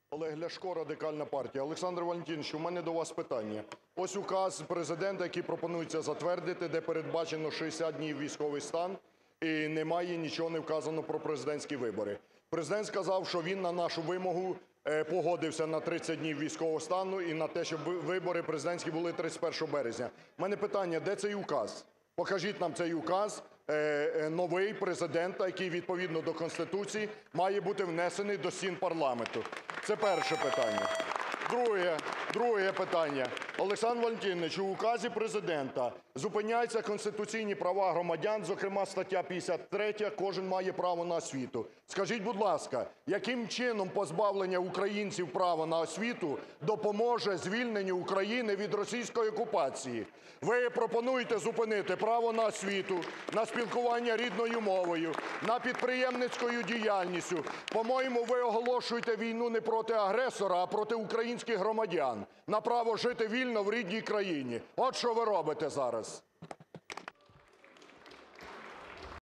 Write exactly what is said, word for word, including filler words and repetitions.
Олег Ляшко, Радикальна партія. Олександр Валентинович, у мене до вас питання. Ось указ Президента, який пропонується затвердити, де передбачено шістдесят днів військовий стан, і немає, нічого не вказано про президентські вибори. Президент сказав, що він на нашу вимогу погодився на тридцять днів військового стану і на те, щоб вибори президентські були тридцять першого березня. У мене питання: де цей указ? Покажіть нам цей указ, новий, Президента, який відповідно до Конституції має бути внесений до стін парламенту. Це перше питання. Друге, друге питання. Олександр Валентинович, у указі Президента зупиняються конституційні права громадян, зокрема стаття п'ятдесят третя «Кожен має право на освіту». Скажіть, будь ласка, яким чином позбавлення українців права на освіту допоможе звільненню України від російської окупації? Ви пропонуєте зупинити право на освіту, на спілкування рідною мовою, на підприємницьку діяльність. По-моєму, ви оголошуєте війну не проти агресора, а проти українських громадян на право жити вільно в рідній країні. От що ви робите зараз.